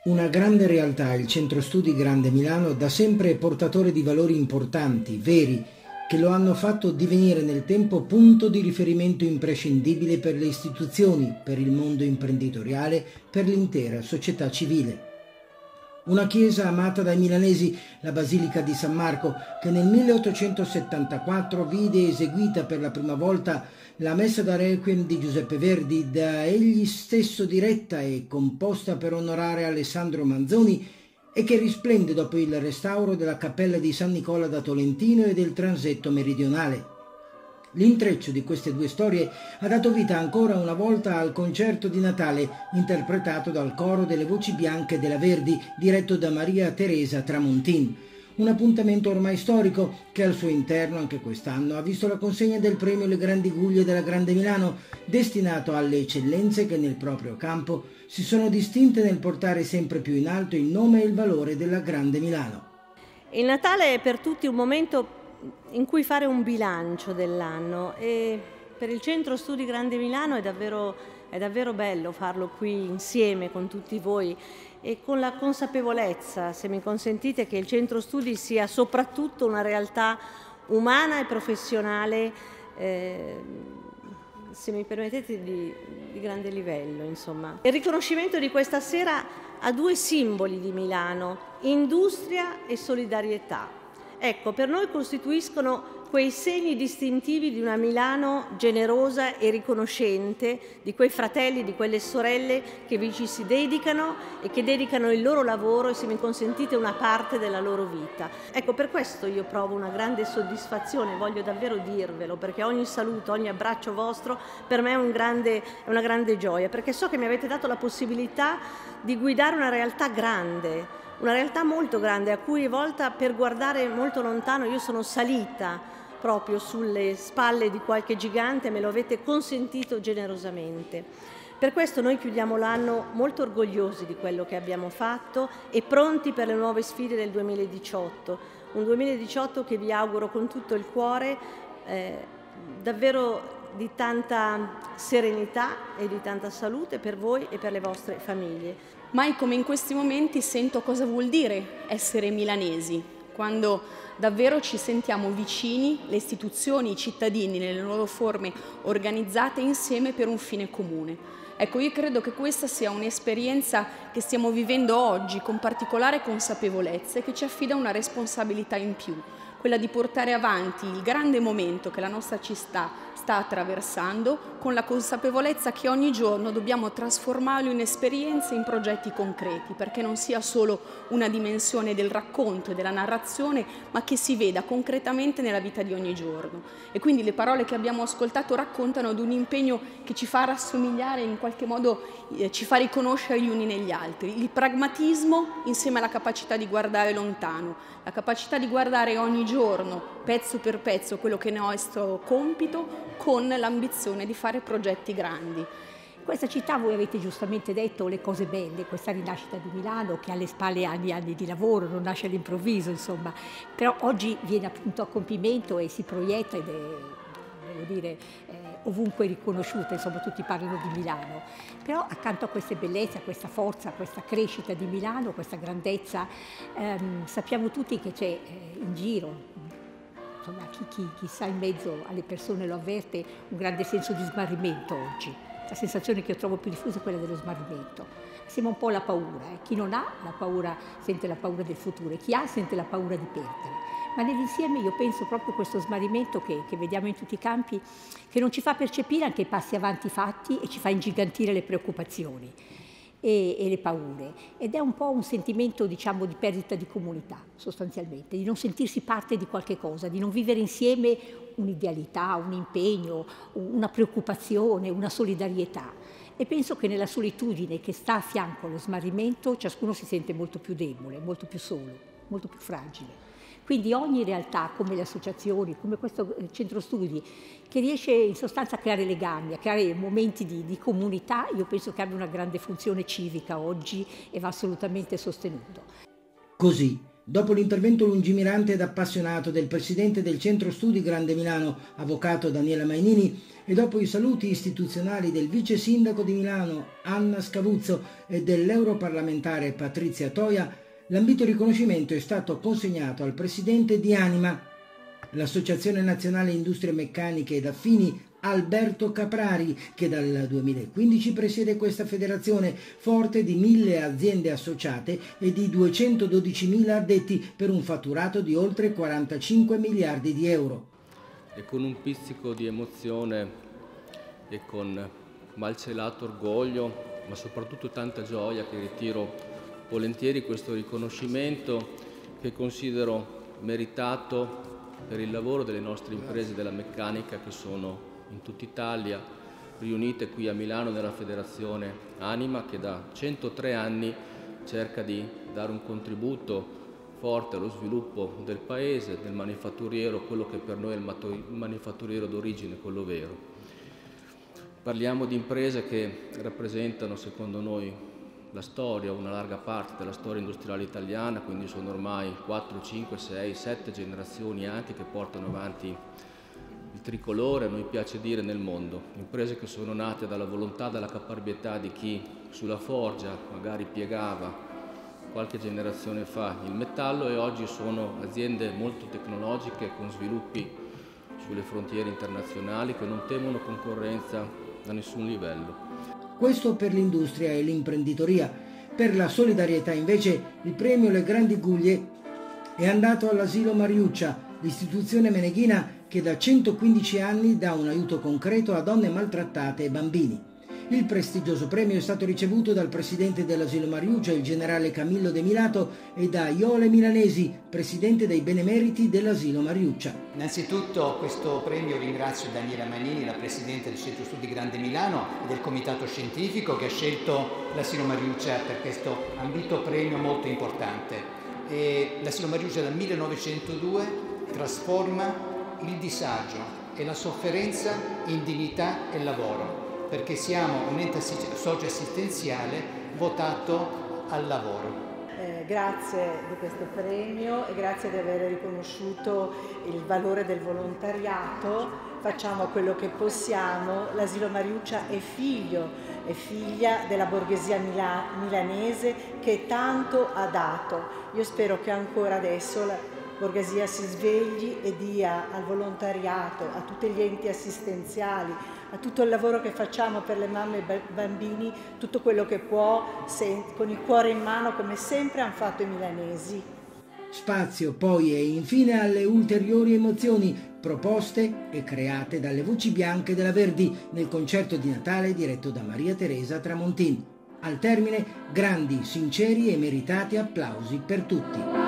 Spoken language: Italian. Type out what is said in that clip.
Una grande realtà, il Centro Studi Grande Milano, da sempre portatore di valori importanti, veri, che lo hanno fatto divenire nel tempo punto di riferimento imprescindibile per le istituzioni, per il mondo imprenditoriale, per l'intera società civile. Una chiesa amata dai milanesi, la Basilica di San Marco, che nel 1874 vide eseguita per la prima volta la Messa da Requiem di Giuseppe Verdi, da egli stesso diretta e composta per onorare Alessandro Manzoni, e che risplende dopo il restauro della cappella di San Nicola da Tolentino e del transetto meridionale. L'intreccio di queste due storie ha dato vita ancora una volta al concerto di Natale, interpretato dal coro delle Voci Bianche della Verdi, diretto da Maria Teresa Tramontin. Un appuntamento ormai storico che al suo interno anche quest'anno ha visto la consegna del premio Le Grandi Guglie della Grande Milano, destinato alle eccellenze che nel proprio campo si sono distinte nel portare sempre più in alto il nome e il valore della Grande Milano. Il Natale è per tutti un momento in cui fare un bilancio dell'anno, e per il Centro Studi Grande Milano è davvero bello farlo qui insieme con tutti voi e con la consapevolezza, se mi consentite, che il Centro Studi sia soprattutto una realtà umana e professionale, se mi permettete, di grande livello, insomma. Il riconoscimento di questa sera ha due simboli di Milano: industria e solidarietà. Ecco, per noi costituiscono quei segni distintivi di una Milano generosa e riconoscente, di quei fratelli, di quelle sorelle che vi ci si dedicano e che dedicano il loro lavoro e, se mi consentite, una parte della loro vita. Ecco, per questo io provo una grande soddisfazione, voglio davvero dirvelo, perché ogni saluto, ogni abbraccio vostro per me è una grande gioia, perché so che mi avete dato la possibilità di guidare una realtà grande, una realtà molto grande, a cui volta per guardare molto lontano io sono salita proprio sulle spalle di qualche gigante, me lo avete consentito generosamente. Per questo noi chiudiamo l'anno molto orgogliosi di quello che abbiamo fatto e pronti per le nuove sfide del 2018, un 2018 che vi auguro con tutto il cuore, davvero di tanta serenità e di tanta salute per voi e per le vostre famiglie. Mai come in questi momenti sento cosa vuol dire essere milanesi, quando davvero ci sentiamo vicini, le istituzioni, i cittadini nelle loro forme organizzate insieme per un fine comune. Ecco, io credo che questa sia un'esperienza che stiamo vivendo oggi con particolare consapevolezza e che ci affida una responsabilità in più, quella di portare avanti il grande momento che la nostra città sta attraversando, con la consapevolezza che ogni giorno dobbiamo trasformarlo in esperienze, in progetti concreti, perché non sia solo una dimensione del racconto e della narrazione, ma che si veda concretamente nella vita di ogni giorno. E quindi le parole che abbiamo ascoltato raccontano di un impegno che ci fa rassomigliare, in qualche modo ci fa riconoscere gli uni negli altri. Il pragmatismo insieme alla capacità di guardare lontano, la capacità di guardare ogni giorno, pezzo per pezzo, quello che è nostro compito, con l'ambizione di fare progetti grandi. In questa città voi avete giustamente detto le cose belle, questa rinascita di Milano che ha alle spalle anni e anni di lavoro, non nasce all'improvviso, insomma, però oggi viene appunto a compimento e si proietta ed è, devo dire, ovunque riconosciuta, insomma tutti parlano di Milano. Però accanto a queste bellezze, a questa forza, a questa crescita di Milano, questa grandezza, sappiamo tutti che c'è in giro, insomma, chi sta in mezzo alle persone lo avverte, un grande senso di smarrimento oggi. La sensazione che io trovo più diffusa è quella dello smarrimento. Sembra un po' la paura. Chi non ha la paura sente la paura del futuro e chi ha sente la paura di perdere. Ma nell'insieme io penso proprio a questo smarrimento che vediamo in tutti i campi, che non ci fa percepire anche i passi avanti fatti e ci fa ingigantire le preoccupazioni e le paure. Ed è un po' un sentimento, diciamo, di perdita di comunità, sostanzialmente, di non sentirsi parte di qualche cosa, di non vivere insieme un'idealità, un impegno, una preoccupazione, una solidarietà. E penso che nella solitudine che sta a fianco allo smarrimento ciascuno si sente molto più debole, molto più solo, molto più fragile. Quindi ogni realtà, come le associazioni, come questo centro studi, che riesce in sostanza a creare legami, a creare momenti di comunità, io penso che abbia una grande funzione civica oggi e va assolutamente sostenuto. Così, Dopo l'intervento lungimirante ed appassionato del presidente del Centro Studi Grande Milano, avvocato Daniela Mainini, e dopo i saluti istituzionali del vice sindaco di Milano Anna Scavuzzo e dell'europarlamentare Patrizia Toia, l'ambito riconoscimento è stato consegnato al presidente di Anima, l'Associazione Nazionale Industrie Meccaniche ed Affini, Alberto Caprari, che dal 2015 presiede questa federazione forte di 1.000 aziende associate e di 212.000 addetti per un fatturato di oltre 45 miliardi di euro. E con un pizzico di emozione e con malcelato orgoglio, ma soprattutto tanta gioia, che ritiro volentieri questo riconoscimento che considero meritato per il lavoro delle nostre imprese della meccanica che sono in tutta Italia, riunite qui a Milano nella Federazione Anima, che da 103 anni cerca di dare un contributo forte allo sviluppo del paese, del manifatturiero, quello che per noi è il manifatturiero d'origine, quello vero. Parliamo di imprese che rappresentano, secondo noi, la storia, una larga parte della storia industriale italiana, quindi sono ormai 4, 5, 6, 7 generazioni anche che portano avanti il tricolore, a noi piace dire, nel mondo. Imprese che sono nate dalla volontà, dalla caparbietà di chi sulla forgia magari piegava qualche generazione fa il metallo, e oggi sono aziende molto tecnologiche con sviluppi sulle frontiere internazionali che non temono concorrenza da nessun livello. Questo per l'industria e l'imprenditoria. Per la solidarietà invece il premio Le Grandi Guglie è andato all'Asilo Mariuccia, l'istituzione meneghina che da 115 anni dà un aiuto concreto a donne maltrattate e bambini. Il prestigioso premio è stato ricevuto dal presidente dell'Asilo Mariuccia, il generale Camillo De Milato, e da Iole Milanesi, presidente dei benemeriti dell'Asilo Mariuccia. Innanzitutto questo premio ringrazio Daniela Mainini, la presidente del Centro Studi Grande Milano e del comitato scientifico che ha scelto l'Asilo Mariuccia per questo ambito premio molto importante. L'Asilo Mariuccia dal 1902 trasforma il disagio e la sofferenza in dignità e lavoro, perché siamo un ente socio-assistenziale votato al lavoro. Grazie di questo premio e grazie di aver riconosciuto il valore del volontariato. Facciamo quello che possiamo. L'Asilo Mariuccia è figlia della borghesia milanese che tanto ha dato. Io spero che ancora adesso la borghesia si svegli e dia al volontariato, a tutti gli enti assistenziali, a tutto il lavoro che facciamo per le mamme e i bambini, tutto quello che può, con il cuore in mano, come sempre hanno fatto i milanesi. Spazio poi e infine alle ulteriori emozioni proposte e create dalle Voci Bianche della Verdi nel concerto di Natale diretto da Maria Teresa Tramontin. Al termine, grandi, sinceri e meritati applausi per tutti.